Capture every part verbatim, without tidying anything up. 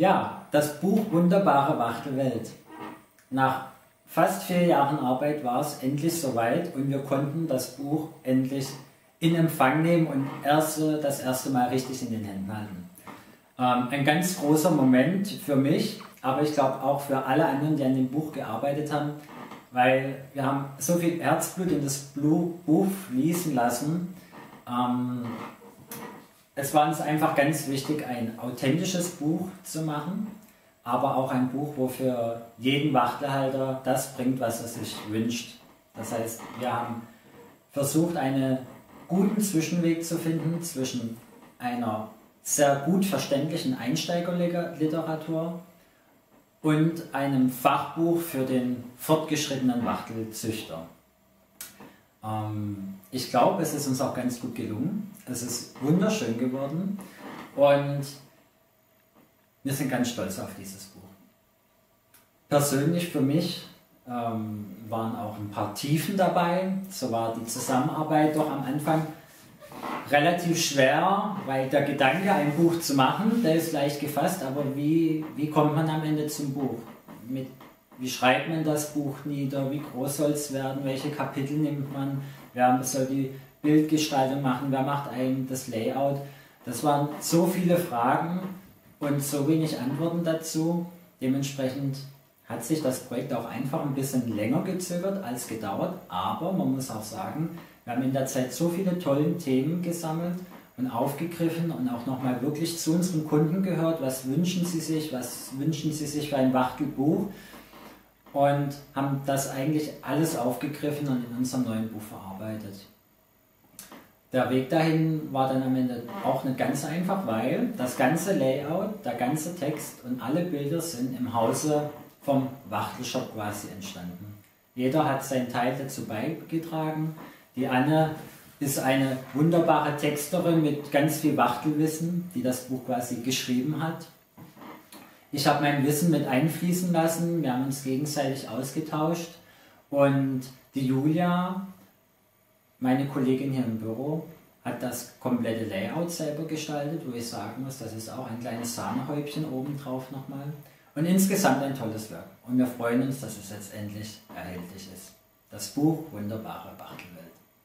Ja, das Buch Wunderbare Wachtelwelt. Nach fast vier Jahren Arbeit war es endlich soweit und wir konnten das Buch endlich in Empfang nehmen und erst, das erste Mal richtig in den Händen halten. Ähm, ein ganz großer Moment für mich, aber ich glaube auch für alle anderen, die an dem Buch gearbeitet haben, weil wir haben so viel Herzblut in das Buch fließen lassen. Ähm, es war uns einfach ganz wichtig, ein authentisches Buch zu machen, aber auch ein Buch, wo für jeden Wachtelhalter das bringt, was er sich wünscht. Das heißt, wir haben versucht, einen guten Zwischenweg zu finden zwischen einer sehr gut verständlichen Einsteigerliteratur und einem Fachbuch für den fortgeschrittenen Wachtelzüchter. Ähm, ich glaube, es ist uns auch ganz gut gelungen. Es ist wunderschön geworden und wir sind ganz stolz auf dieses Buch. Persönlich für mich ähm, waren auch ein paar Tiefen dabei. So war die Zusammenarbeit doch am Anfang relativ schwer, weil der Gedanke, ein Buch zu machen, der ist leicht gefasst, aber wie, wie kommt man am Ende zum Buch? Mit, wie schreibt man das Buch nieder? Wie groß soll es werden? Welche Kapitel nimmt man? Wer soll die Bildgestaltung machen? Wer macht einem das Layout? Das waren so viele Fragen und so wenig Antworten dazu. Dementsprechend hat sich das Projekt auch einfach ein bisschen länger gezögert als gedauert, aber man muss auch sagen, wir haben in der Zeit so viele tolle Themen gesammelt und aufgegriffen und auch nochmal wirklich zu unseren Kunden gehört, was wünschen sie sich, was wünschen sie sich für ein Wachtelbuch und haben das eigentlich alles aufgegriffen und in unserem neuen Buch verarbeitet. Der Weg dahin war dann am Ende auch nicht ganz einfach, weil das ganze Layout, der ganze Text und alle Bilder sind im Hause vom Wachtelshop quasi entstanden. Jeder hat seinen Teil dazu beigetragen. Die Anne ist eine wunderbare Texterin mit ganz viel Wachtelwissen, die das Buch quasi geschrieben hat. Ich habe mein Wissen mit einfließen lassen, wir haben uns gegenseitig ausgetauscht und die Julia, meine Kollegin hier im Büro, hat das komplette Layout selber gestaltet, wo ich sagen muss, das ist auch ein kleines Sahnehäubchen obendrauf nochmal. Und insgesamt ein tolles Werk. Und wir freuen uns, dass es jetzt endlich erhältlich ist. Das Buch Wunderbare Wachtelwelt.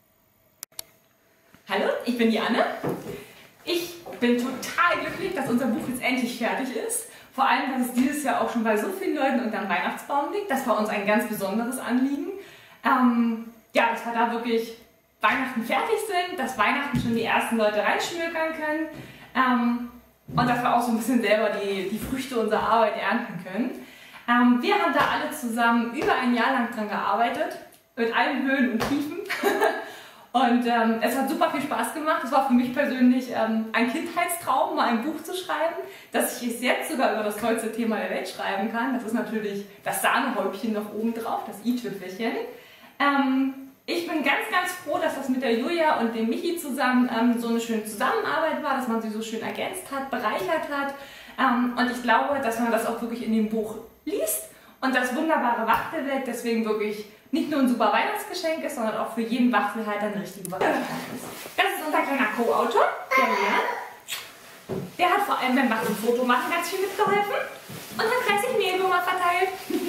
Hallo, ich bin die Anne. Ich bin total glücklich, dass unser Buch jetzt endlich fertig ist. Vor allem, dass es dieses Jahr auch schon bei so vielen Leuten unter dem Weihnachtsbaum liegt. Das war uns ein ganz besonderes Anliegen. Ähm, ja, dass wir da wirklich Weihnachten fertig sind, dass Weihnachten schon die ersten Leute reinschmökern können. Ähm, und dass wir auch so ein bisschen selber die, die Früchte unserer Arbeit ernten können. Ähm, wir haben da alle zusammen über ein Jahr lang dran gearbeitet, mit allen Höhen und Tiefen. Und ähm, es hat super viel Spaß gemacht. Es war für mich persönlich ähm, ein Kindheitstraum, mal ein Buch zu schreiben, dass ich es jetzt sogar über das tollste Thema der Welt schreiben kann. Das ist natürlich das Sahnehäubchen noch oben drauf, das i-Tüpfelchen. Ähm, ich bin ganz, ganz froh, dass das mit der Julia und dem Michi zusammen ähm, so eine schöne Zusammenarbeit war, dass man sie so schön ergänzt hat, bereichert hat. Ähm, und ich glaube, dass man das auch wirklich in dem Buch liest und das Wunderbare Wachtelwelt deswegen wirklich nicht nur ein super Weihnachtsgeschenk ist, sondern auch für jeden Wachtelhalter eine richtige Überraschung ist. Das ist unser kleiner Co-Autor, der Leon. Der hat vor allem beim Wachtelfoto machen ganz viel mitgeholfen und hat dreißig Mehlwürmer verteilt.